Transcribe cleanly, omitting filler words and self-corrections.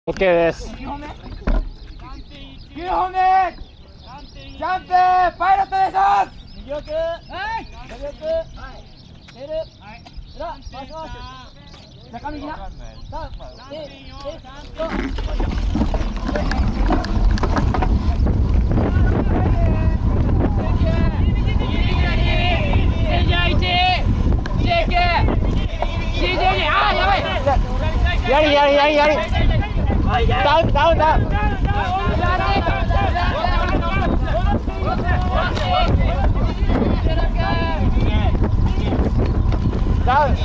OK です。 9本目ジャンプパイロットでしょ。 右奥、はい右奥、はいテール、はい裏、回します中右な 3、2、 やりダウンダウンダウンダウン